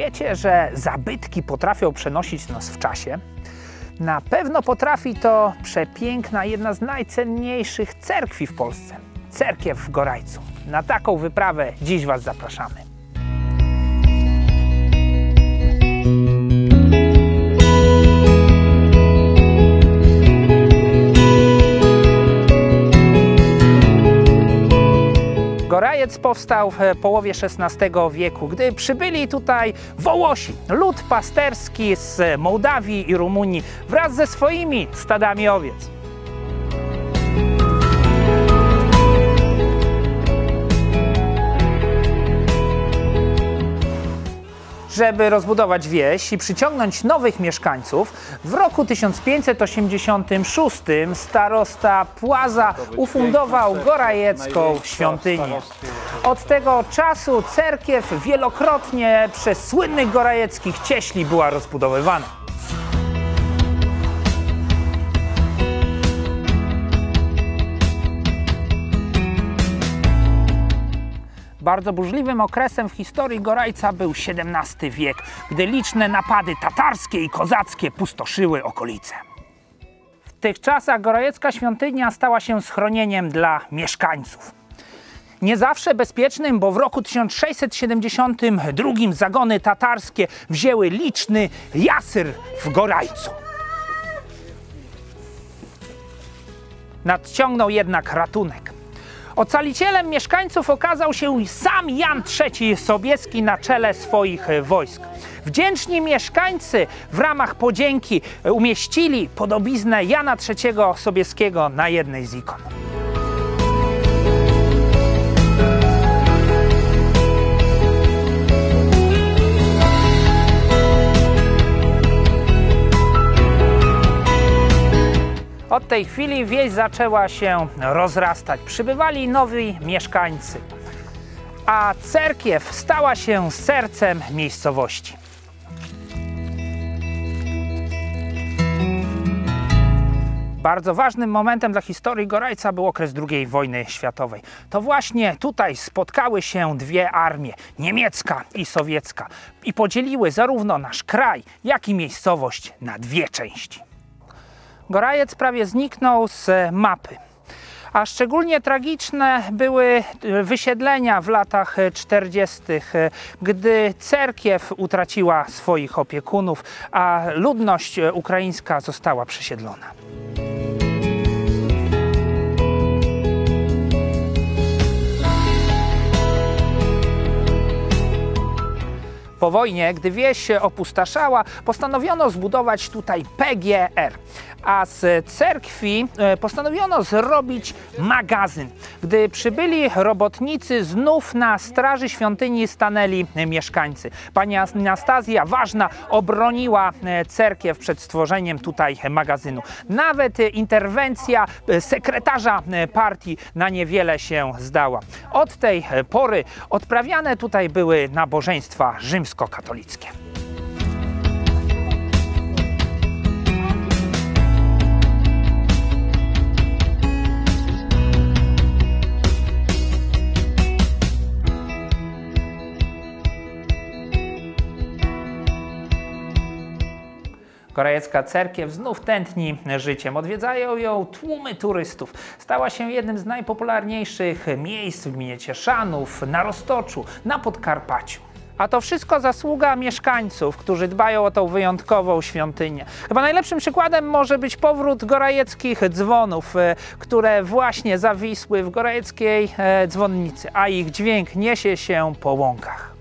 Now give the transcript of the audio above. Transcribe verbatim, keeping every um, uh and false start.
wiecie, że zabytki potrafią przenosić nas w czasie? Na pewno potrafi to przepiękna, jedna z najcenniejszych cerkwi w Polsce. Cerkiew w Gorajcu. Na taką wyprawę dziś Was zapraszamy. Gorajec powstał w połowie szesnastego wieku, gdy przybyli tutaj Wołosi, lud pasterski z Mołdawii i Rumunii wraz ze swoimi stadami owiec. Żeby rozbudować wieś i przyciągnąć nowych mieszkańców, w roku tysiąc pięćset osiemdziesiątym szóstym starosta Płaza ufundował gorajecką świątynię. Od tego czasu cerkiew wielokrotnie przez słynnych gorajeckich cieśli była rozbudowywana. Bardzo burzliwym okresem w historii Gorajca był siedemnasty wiek, gdy liczne napady tatarskie i kozackie pustoszyły okolice. W tych czasach gorajecka świątynia stała się schronieniem dla mieszkańców. Nie zawsze bezpiecznym, bo w roku tysiąc sześćset siedemdziesiątym drugim zagony tatarskie wzięły liczny jasyr w Gorajcu. Nadciągnął jednak ratunek. Ocalicielem mieszkańców okazał się sam Jan trzeci Sobieski na czele swoich wojsk. Wdzięczni mieszkańcy w ramach podzięki umieścili podobiznę Jana trzeciego Sobieskiego na jednej z ikon. Od tej chwili wieś zaczęła się rozrastać. Przybywali nowi mieszkańcy, a cerkiew stała się sercem miejscowości. Bardzo ważnym momentem dla historii Gorajca był okres drugiej wojny światowej. To właśnie tutaj spotkały się dwie armie, niemiecka i sowiecka, i podzieliły zarówno nasz kraj, jak i miejscowość na dwie części. Gorajec prawie zniknął z mapy, a szczególnie tragiczne były wysiedlenia w latach czterdziestych, gdy cerkiew utraciła swoich opiekunów, a ludność ukraińska została przesiedlona. Po wojnie, gdy wieś opustoszała, postanowiono zbudować tutaj P G R, a z cerkwi postanowiono zrobić magazyn. Gdy przybyli robotnicy, znów na straży świątyni stanęli mieszkańcy. Pani Anastazja Ważna obroniła cerkiew przed stworzeniem tutaj magazynu. Nawet interwencja sekretarza partii na niewiele się zdała. Od tej pory odprawiane tutaj były nabożeństwa rzymskokatolickie. Gorajecka cerkiew znów tętni życiem. Odwiedzają ją tłumy turystów. Stała się jednym z najpopularniejszych miejsc w gminie Cieszanów, na Roztoczu, na Podkarpaciu. A to wszystko zasługa mieszkańców, którzy dbają o tą wyjątkową świątynię. Chyba najlepszym przykładem może być powrót gorajeckich dzwonów, które właśnie zawisły w gorajeckiej dzwonnicy, a ich dźwięk niesie się po łąkach.